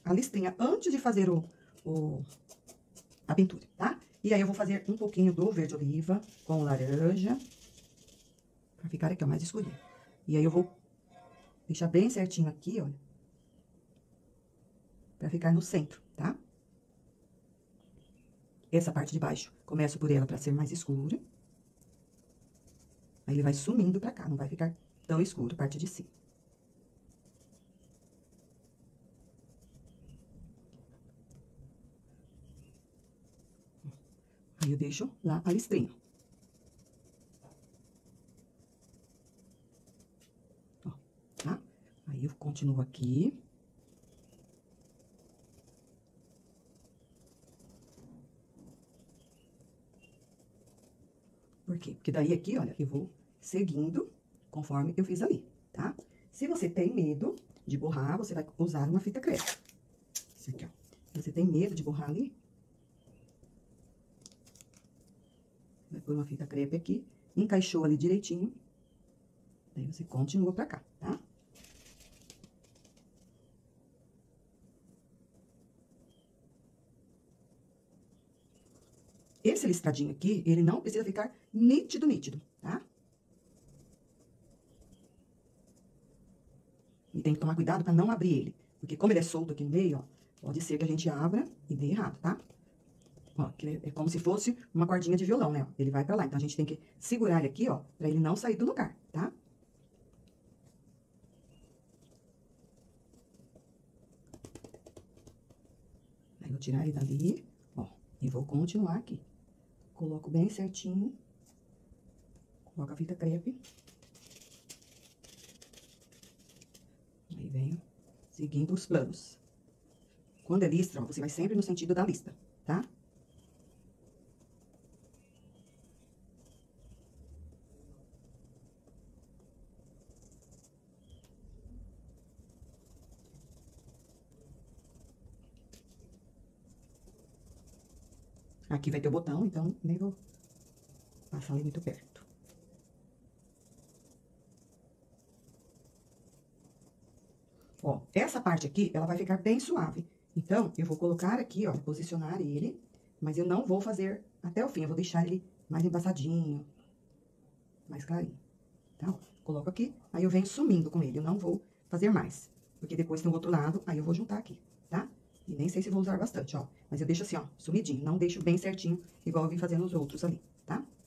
a listrinha antes de fazer a pintura, tá? E aí, eu vou fazer um pouquinho do verde oliva com laranja, pra ficar aqui, ó, mais escurinho. E aí, eu vou deixar bem certinho aqui, olha, pra ficar no centro, tá? Essa parte de baixo, começo por ela pra ser mais escura. Aí, ele vai sumindo pra cá, não vai ficar tão escuro a parte de cima. Aí, eu deixo lá a listrinha. Ó, tá? Aí, eu continuo aqui. Por quê? Porque daí aqui, olha, eu vou seguindo conforme eu fiz ali, tá? Se você tem medo de borrar, você vai usar uma fita crepe. Isso aqui, ó. Se você tem medo de borrar ali, vai pôr uma fita crepe aqui, encaixou ali direitinho. Daí você continua pra cá, tá? Esse listradinho aqui, ele não precisa ficar nítido, nítido, tá? E tem que tomar cuidado pra não abrir ele. Porque como ele é solto aqui no meio, ó, pode ser que a gente abra e dê errado, tá? Ó, que é como se fosse uma cordinha de violão, né? Ó, ele vai pra lá. Então, a gente tem que segurar ele aqui, ó, pra ele não sair do lugar, tá? Aí, eu vou tirar ele dali, ó, e vou continuar aqui. Coloco bem certinho. Coloco a fita crepe. Aí, venho seguindo os planos. Quando é listra, ó, você vai sempre no sentido da lista, tá? Aqui vai ter o botão, então nem vou passar ali muito perto. Ó, essa parte aqui, ela vai ficar bem suave. Então, eu vou colocar aqui, ó, posicionar ele, mas eu não vou fazer até o fim, eu vou deixar ele mais embaçadinho, mais clarinho, tá? Ó, coloco aqui, aí eu venho sumindo com ele, eu não vou fazer mais, porque depois tem o outro lado, aí eu vou juntar aqui, tá? E nem sei se vou usar bastante, ó, mas eu deixo assim, ó, sumidinho, não deixo bem certinho, igual eu vim fazendo os outros ali, tá?